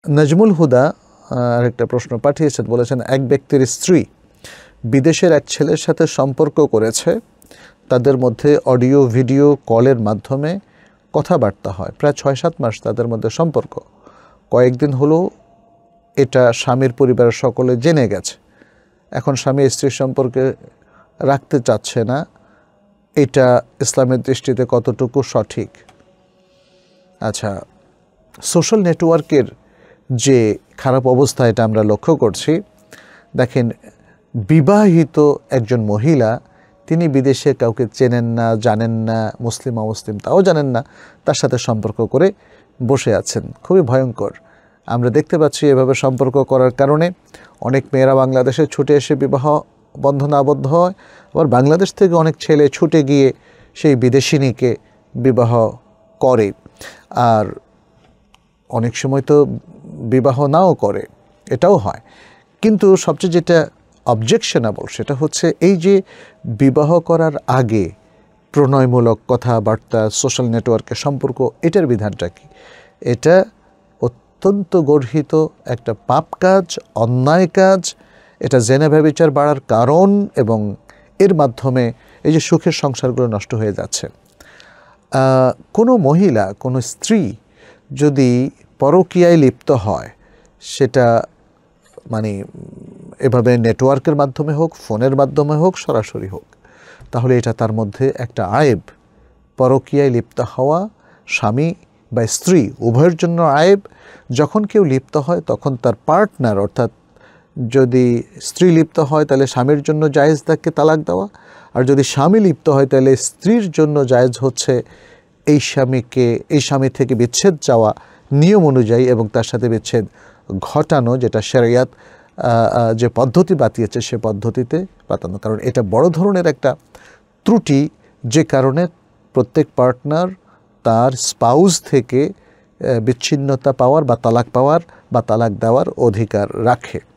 নাজমুল হুদা আরেকটা প্রশ্ন পাঠিয়েছেন, বলেছেন এক ব্যক্তির স্ত্রী বিদেশের এক ছেলের সাথে সম্পর্ক করেছে, তাদের মধ্যে অডিও ভিডিও কলের মাধ্যমে কথাবার্তা হয়, প্রায় 6-7 মাস তাদের মধ্যে সম্পর্ক। কয়েকদিন হলো এটা স্বামীর পরিবারের সকলে জেনে গেছে, এখন স্বামী স্ত্রীর সম্পর্কে রাখতে চাচ্ছে না, এটা ইসলামের দৃষ্টিতে কতটুকু সঠিক? আচ্ছা, সোশ্যাল নেটওয়ার্কের যে খারাপ অবস্থা এটা আমরা লক্ষ্য করছি। দেখেন, বিবাহিত একজন মহিলা, তিনি বিদেশে কাউকে চেনেন না, জানেন না, মুসলিম অমুসলিম তাও জানেন না, তার সাথে সম্পর্ক করে বসে আছেন। খুবই ভয়ঙ্কর। আমরা দেখতে পাচ্ছি এভাবে সম্পর্ক করার কারণে অনেক মেয়েরা বাংলাদেশে ছুটে এসে বিবাহ বন্ধনে আবদ্ধ হয়, আবার বাংলাদেশ থেকে অনেক ছেলে ছুটে গিয়ে সেই বিদেশিনীকে বিবাহ করে, আর অনেক সময় তো বিবাহ নাও করে, এটাও হয়। কিন্তু সবচেয়ে যেটা অবজেকশনেবল সেটা হচ্ছে এই যে বিবাহ করার আগে প্রণয়মূলক কথাবার্তা, সোশ্যাল নেটওয়ার্কে সম্পর্ক, এটার বিধানটা কি? এটা অত্যন্ত গর্হিত একটা পাপ কাজ, অন্যায় কাজ। এটা জেনা ব্যভিচার বাড়ার কারণ, এবং এর মাধ্যমে এই যে সুখের সংসারগুলো নষ্ট হয়ে যাচ্ছে। কোনো মহিলা, কোনো স্ত্রী যদি পরকীয়ায় লিপ্ত হয়, সেটা মানে এভাবে নেটওয়ার্কের মাধ্যমে হোক, ফোনের মাধ্যমে হোক, সরাসরি হোক, তাহলে এটা তার মধ্যে একটা আয়েব। পরকীয়ায় লিপ্ত হওয়া স্বামী বা স্ত্রী উভয়ের জন্য আয়েব। যখন কেউ লিপ্ত হয় তখন তার পার্টনার, অর্থাৎ যদি স্ত্রী লিপ্ত হয় তাহলে স্বামীর জন্য জায়েজ তাকে তালাক দেওয়া, আর যদি স্বামী লিপ্ত হয় তাহলে স্ত্রীর জন্য জায়েজ হচ্ছে এই স্বামী থেকে বিচ্ছেদ চাওয়া নিয়ম অনুযায়ী, এবং তার সাথে বিচ্ছেদ ঘটানো, যেটা শরিয়াত যে পদ্ধতি বাতিয়েছে সে পদ্ধতিতে পাতানো। কারণ এটা বড় ধরনের একটা ত্রুটি, যে কারণে প্রত্যেক পার্টনার তার স্পাউস থেকে বিচ্ছিন্নতা পাওয়ার বা তালাক পাওয়ার বা তালাক দেওয়ার অধিকার রাখে।